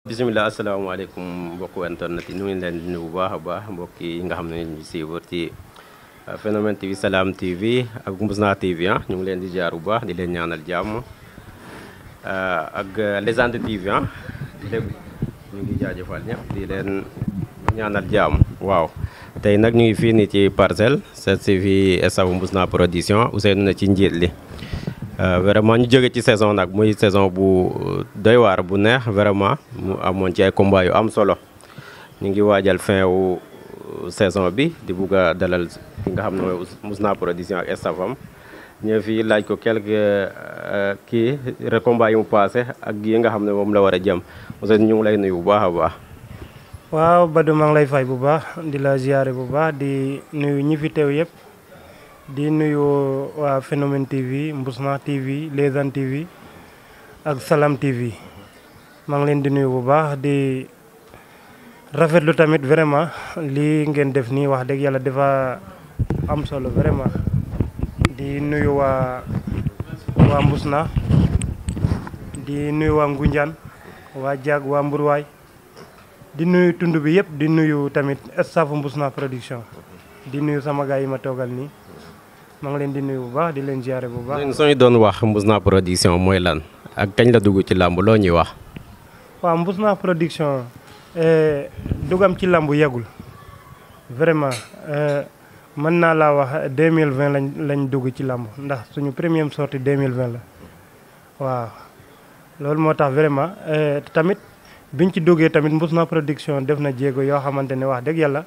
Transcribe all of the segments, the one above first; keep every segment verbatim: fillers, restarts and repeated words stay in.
bisimilah asalaamaaleykum mbokku internet yi ñu ngi leen di nuyu bu baax a baax mbokk yi nga xam ne ñu suivre ci Phénomène T V Salam T V ak mbousnakh T V ah ñu ngi leen di jaar bu baax di leen ñaanal jàmm ak Légende T V ah lépp ñu ngi jaajëfal ñëpp di leen ñaanal jàmm. waaw tey nag ñu ngi fii nii ci parcelle seet si fi staff Mbousnakh production Ousseynou na ci njiit li vraiment ñu jóge ci saison nag muy saison bu doy waar bu neex vraiment mu amoon ci ay combat yu am solo ñu ngi waajal fin wu saison bi di bugg a dalal ki nga xam ne mooy Mbousnakh production ak staffam ñëw fii laaj ko quelques kii rek combat yi mu passé ak yi nga xam ne moom la war a jëm Ousseynou ñu ngi lay nuyu bu baax a baax. waaw Badou maa ngi lay fay bu baax di la ziare bu baax di nuyu ñi fi teew yëpp di nuyu waa Phénomène T V Mbousnakh T V Légende T V ak Salam T V maa ngi leen di nuyu bu baax di rafetlu tamit vraiment lii ngeen def nii wax dëgg yàlla dafa am solo vraiment di nuyu waa waa Mbousnakh di nuyu waa Ngunjaan waa Diag waa Mbourwaay di nuyu tund bi yëpp di nuyu tamit staff Mbousnakh production di nuyu sama gars yi ma toogal nii maa ngi leen di nuyu bu baax di leen ziare bu baax. soo ñu doon wax Mbousnakh production mooy lan ak kañ la dugg ci làmb loo ñuy wax. waaw Mbousnakh production dugam ci làmb yegul vraiment mën naa laa wax deux mille vingt lañ lañ dugg ci làmb ndax suñu première sortie deux mille vingt la waaw loolu moo tax vraiment tamit. biñ ci duggee tamit Mbousnakh production def na jéego yoo xamante ne wax dëgg yàlla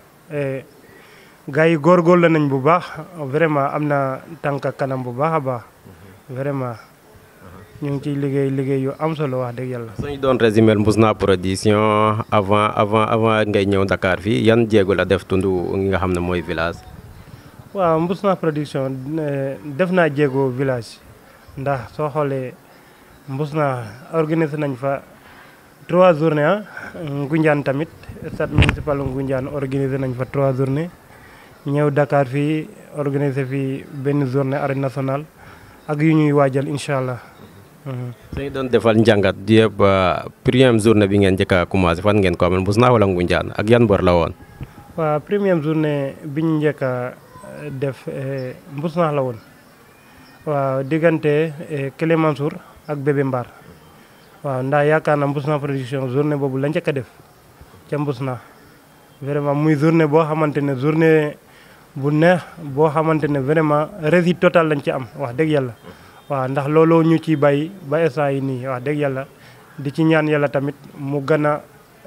gars yi góorgóorlu nañ bu baax vraiment am na tànk kanam bu baax a baax vraiment ñu ngi ciy liggéey liggéey yu am solo wax dëgg yàlla. suñu doon résumé Mbousnakh production avant avant avant ngay ñëw Dakar fii yan jéego la def tund nga xam ne mooy village. waaw Mbousnakh production def naa jéego village ndax soo xoolee Mbousnakh organisé nañ fa. trois journées ah Ngunjaan tamit stade municipal Ngunjaan organisé nañ fa trois journées ñëw Dakar fii organisé fii benn journée arène nationale ak yu ñuy waajal incha allah. suñu doon defal njàngat yëpp première journée bi ngeen njëkk a commencé fan ngeen ko amal Mbousnakh wala Ngunjaan ak yan bor la woon. waaw première journée bi ñu njëkk a def Mbousnakh la woon waaw diggante Clémensour ak Bébé Mbar. waaw ndax yaakaar na Mbousnakh production journée boobu la njëkk a def ca Mbousnakh vraiment muy journée boo xamante ne journée bu neex boo xamante ne vraiment réussite totale lañ ci am wax dëgg yàlla. waaw ndax looloo ñu ciy bàyyi ba instant yi nii wax dëgg yàlla di ci ñaan yàlla tamit mu gën a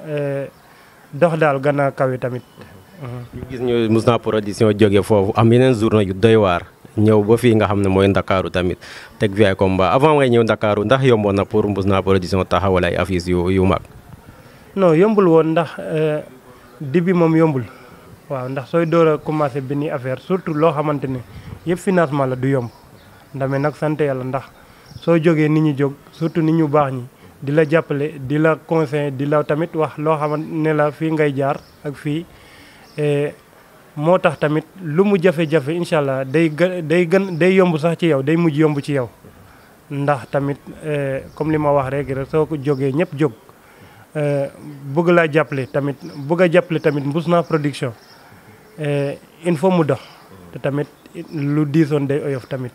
dox daal gën a kawe tamit. ñu gis ñu Mbousnakh production jóge foofu am yeneen journée yu doy waar. ñëw ba fii nga xam ne mooy Ndakaaru tamit teg fi ay combat avant ngay ñëw Ndakaaru ndax yomboon na pour Mbousnakh production taxawal ay affiches yu yu mag. non yombul woon ndax début moom yombul waaw ndax sooy door a commencé benn affaire surtout loo xamante ne yëpp financement la du yomb ndame nag sant yàlla ndax soo jógee nit ñi jóg surtout nit ñu baax ñi di la jàppale di la conseiller di la tamit wax loo xamante ne la fii ngay jaar ak fii. moo tax tamit lu mu jafe-jafe incha allah day gën day gën day yomb sax ci yow day mujj yomb ci yow ndax tamit comme li ma wax rek rek soo ko jógee ñëpp jóg bëgg laa jàppale tamit bëgg a jàppale tamit Mbousnakh production il faut mu dox te tamit lu diisoon day oyof tamit.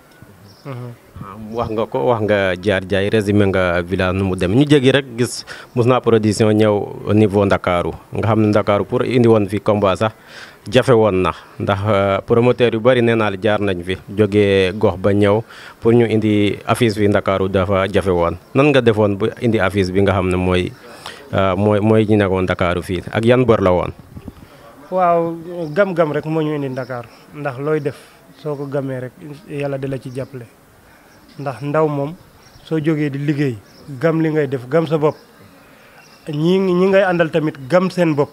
wax nga ko wax nga jaar jaay résumé nga village nu mu dem ñu jégi rek gis Mbousnakh production ñëw au niveau Ndakaaru nga xam ne Ndakaaru pour indi woon fi combat sax jafe woon na ndax promoteur yu bari nee naa la jaar nañ fi jógee gox ba ñëw pour ñu indi affiche fi Ndakaaru dafa jafe woon nan nga defoon bu indi affiche bi nga xam ne mooy mooy mooy ñu nekkoon Ndakaaru fii ak yan bor la woon. waaw gam-gam rek moo ñu indi Ndakaaru ndax looy def soo ko gamee rek yàlla di la ci jàppale ndax ndaw moom soo jógee di liggéey gam li ngay def gam sa bopp ñi ñi ngay àndal tamit gam seen bopp.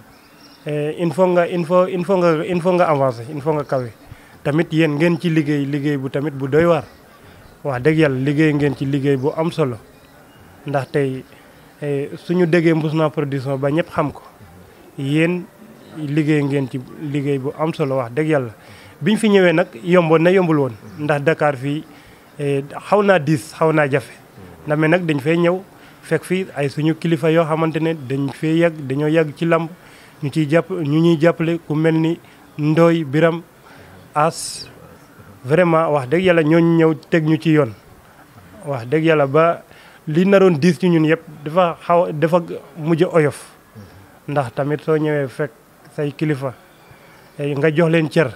il faut nga il faut il faut nga il faut nga avancer il faut nga kawe tamit yéen ngeen ci liggéey liggéey bu tamit bu doy waar wax dëgg yàlla liggéey ngeen ci liggéey bu am solo ndax tey suñu déggee Mbousnakh production ba ñëpp xam ko yéen liggéey ngeen ci liggéey bu am solo wax dëgg yàlla biñ fi ñëwee nag yomboon na yombul woon ndax Dakar fii xaw naa diis xaw naa jafe ndax mais nag dañ fay ñëw fekk fii ay suñu kilifa yoo xamante ne dañ fee yàgg dañoo yàgg ci lamb ñu ciy jàpp ñu ñuy jàppale ku mel ni Ndoy Biram As vraiment wax dëgg yàlla ñooñu ñëw teg ñu ci yoon wax dëgg yàlla ba li naroon diis ci ñun yëpp dafa xaw dafa mujj oyof ndax tamit soo ñëwee fekk say kilifa nga jox leen cër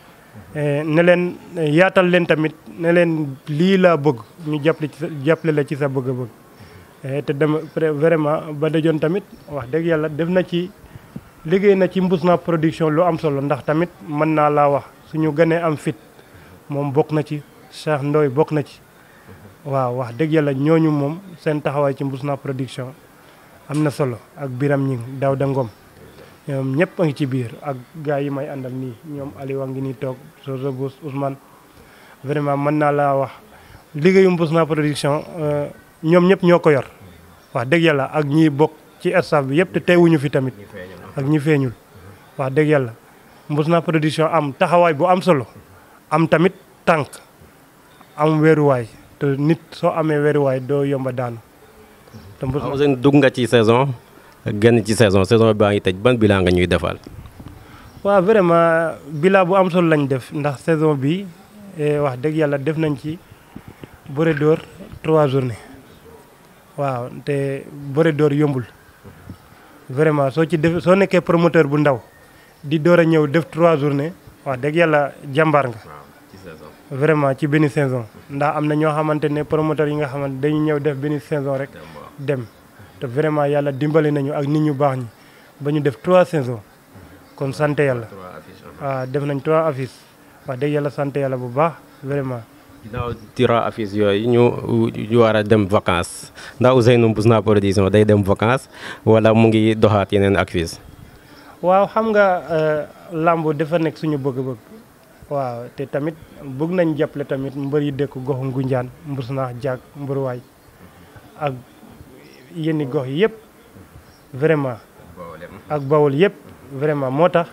ne leen yaatal leen tamit ne leen lii laa bëgg ñu jàppale ci sa jàppale la ci sa bëgg-bëgg te dama vraiment ba dajoon tamit wax dëgg yàlla def na ci liggéey na ci Mbousnakh production lu am solo ndax tamit mën naa laa wax suñu gënee am fit moom bokk na ci Cheikh Ndoy bokk na ci waaw wax dëgg yàlla ñooñu moom seen taxawaay ci Mbousnakh production am na solo ak Biram ñing Daouda Ngom ñoom ñëpp a ngi ci biir ak gars yi may àndal nii ñoom Aliou a ngi nii toog Soso Bous Ousmane vraiment mën naa laa wax liggéeyu Mbousnakh production ñoom ñëpp ñoo ko yor wax dëgg yàlla ak ñi bokk ci staff bi yëpp te teewuñu fi tamit ak ñi feeñul wax dëgg yàlla Mbousnakh production am taxawaay bu am solo am tamit tànk am weeruwaay te nit soo amee weeruwaay doo yomba daanu. te Mbousnakh dugg nga ci saison génn ci saison saison baa ngi tëj ban bilan nga ñuy defal. waaw vraiment bilan bu am solo lañ def ndax saison bi wax dëgg yàlla def nañ ci bëre door trois journées waaw te bëre door yombul vraiment soo ci def soo nekkee promoteur bu ndaw di door a ñëw def trois journées wax dëgg yàlla jàmbaar nga. vraiment ci benn saison ndax am na ñoo xamante ne promoteur yi nga xamante dañu ñëw def benn saison rek dem te vraiment yàlla dimbali nañu ak nit ñu baax ñi ba ñu def trois saisons kon sant yàlla waaw def nañ trois affiches wax dëgg yàlla sant yàlla bu baax vraiment. ginnaaw trois affiches yooyu ñu ñu war a dem vacances ndax ousseynou Mbousnakh production day dem vacances wala mu ngi doxaat yeneen affiches. waaw xam nga lamb dafa nekk suñu bëgg-bëgg. waaw te tamit bëgg nañ jàppale tamit mbër yi dëkk goxu Ngunjaan Mbousnakh Diag Mbourwaay ak yenn gox yi yëpp vraiment ak Bawol yëpp vraiment moo tax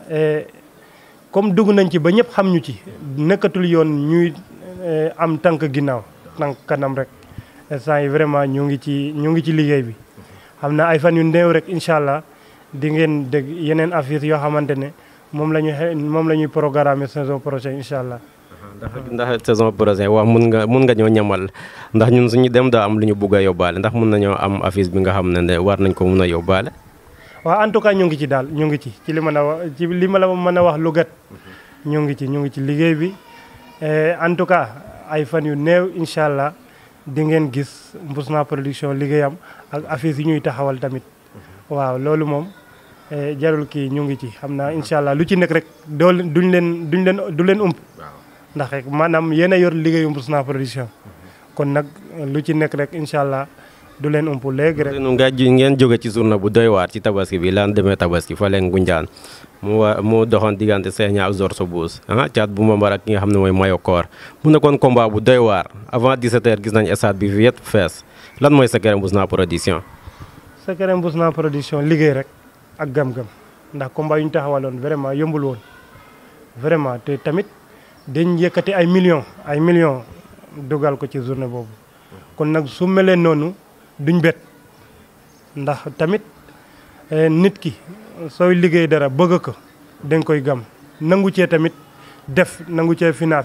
comme dugg nañ ci ba ñëpp xam ñu ci nekkatul yoon ñuy am tànk ginnaaw tànk kanam rek instant yi vraiment ñu ngi ci ñu ngi ci liggéey bi xam naa ay fan yu néew rek incha allah di ngeen dégg yeneen affaires yoo xamante ne moom la ñuy moom la ñuy programmer saison prochaine incha allah. ndax ndax saison prochaine wax mun nga mun nga ñoo ñamal ndax ñun suñu dem daa am lu ñu bugg a yóbbaale ndax mun nañoo am affiche bi nga xam ne ne war nañ ko mun a yóbbaale. waaw en tout cas ñu ngi ci daal ñu ngi ci ci li mën a wax ci li ma la mën a wax lu gàtt ñu ngi ci ñu ngi ci liggéey bi en tout cas ay fan yu néew incha allah di ngeen gis Mbousnakh production liggéeyam ak affiche yi ñuy taxawal tamit waaw loolu moom. jarul kii ñu ngi ci xam naa incha allah lu ci nekk rek doo duñ leen duñ leen du leen ump ndax rek maanaam yéen a yor liggéeyu Mbousnakh production kon nag lu ci nekk rek incha allah du leen ump léegi rek. nga ngeen jóge ci journée bu doy waar ci tabaski bi lan demee tabaski fa leen Ngunjaan mu wa mu doxoon diggante Seeña ak Zor Sobous ah caat bu Mambar ak ki nga xam ne mooy Mayo Koor mu nekkoon combat bu doy waar avant dix-sept heures gis nañ stade bi fi yëpp fees lan mooy secret Mbousnakh production. secret Mbousnakh production liggéey rek. ak gam-gam ndax combat yu ñu taxawaloon vraiment yombul woon vraiment te tamit dañ yëkkati ay millions ay millions dugal ko ci journée boobu kon nag su melee noonu duñ bet ndax tamit nit ki sooy liggéey dara bëgg ko dañ koy gam nangu cee tamit def nangu cee finance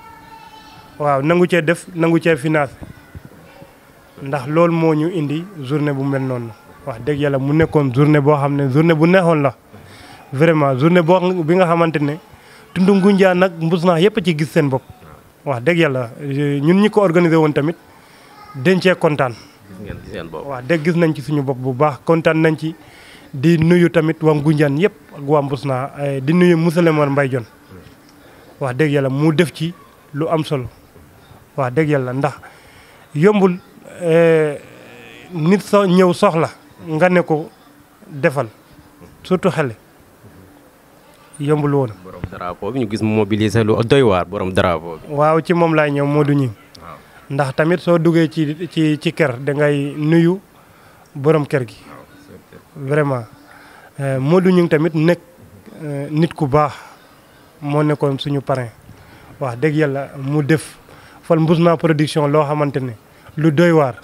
waaw nangu cee def nangu cee finance ndax loolu moo ñu indi journée bu mel noonu. wax dëgg yàlla mu nekkoon journée boo xam ne journée bu neexoon la vraiment journée boo bi nga xamante ne tundu Ngunjaan nag Mbousnakh yëpp a ci gis seen bopp wax dëgg yàlla ñun ñi ko organisé woon tamit dencee kontaan. wax dëgg gis nañ ci suñu bopp bu baax kontaan nañ ci di nuyu tamit waa Ngunjaan yëpp ak waa Mbousnakh di nuyu monsieur le maire Mbaye Dione wax dëgg yàlla mu def ci lu am solo wax dëgg yàlla ndax yombul nit so ñëw soxla. nga ne ko defal surtout xale yombul woon. borom drapeau bi ñu gis mu mobiliser lu doy waar borom drapeau bi. waaw ci moom laay ñëw Modou ñi ndax tamit soo duggee ci ci ci kër da ngay nuyu borom kër gi. vraiment Modou ñi tamit nekk nit ku baax moo nekkoon suñu parrain wax dëgg yàlla mu def fal Mbousnakh production loo xamante ne lu doy waar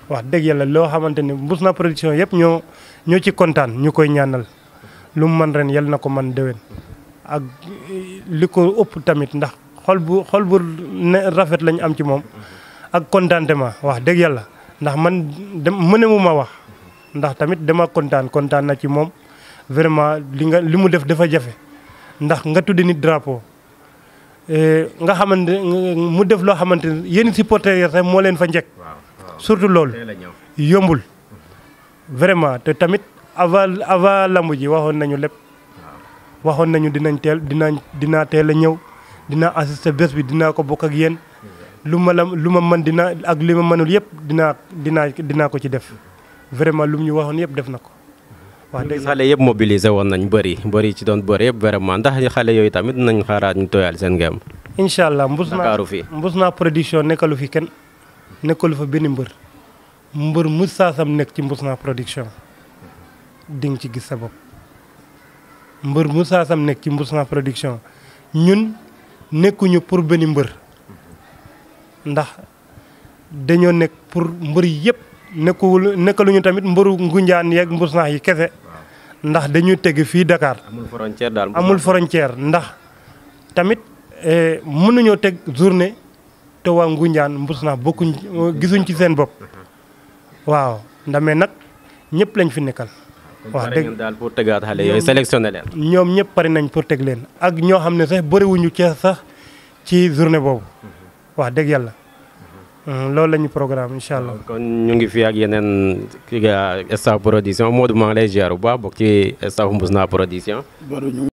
wax dëgg yàlla loo xamante ni Mbousnakh production yëpp ñoo ñoo ci kontaan ñu koy ñaanal lu mu man ren yal na ko man déwén ak li ko ëpp tamit ndax xol bu xol bu rafet lañu am ci moom ak contentement wax dëgg yàlla ndax man dem mëne mu ma wax ndax tamit dama kontaan kontaan na ci moom vraiment li nga li mu def dafa jafe ndax nga tuddi nit drapeau nga xamante mu def loo xamante ne yéen supporters yi sax moo leen fa njëkk surtout loolu yombul vraiment te tamit avant avant lamb ji waxoon nañu lépp waxoon nañu dinañ teel dinañ dinaa teel a ñëw dinaa assister bés bi dinaa ko bokk ak yéen lu ma la lu ma mën dinaa ak li ma mënul yëpp dinaa dinaa dinaa ko ci def vraiment lu mu ñu waxoon yëpp def na ko wax dëgg xale yëpp mobilisé woon nañ bëri bëri ci doon bëri yëpp vraiment ndax xale yooyu tamit nañ xaaraat ñu tooyal seen ngëm. incha allah Mbousnakh fi Mbousnakh production nekkalu fi kenn nekkalu fa benn mbër mbër mu saasam nekk ci Mbousnakh production di nga ci gis sa bopp mbër mu saasam nekk ci Mbousnakh production ñun nekkuñu pour benn mbër ndax dañoo nekk pour mbër yëpp nekkul nekkaluñu tamit mbëru Ngunjaan yeeg Mbousnakh yi kese ndax dañuy teg fii Dakar. amul frontière daal amul frontière ndax tamit mënuñoo teg journée te waa Ngunjaan Mbousnakh bokkuñ gisuñ ci seen bopp waaw ndamee nag ñëpp lañ fi nekkal. wax dëgg daal pour tegaat xale yooyu sélectionné leen. ñoom ñëpp pare nañ pour teg leen ak ñoo xam ne sax bëriwuñu ci sax ci journée boobu wax dëgg yàlla. loolu la ñu programme incha allah. kon ñu ngi fi ak yeneen kii ga staff production Modou maa ngi lay ziar bu baax bokk ci staff Mbousnakh production.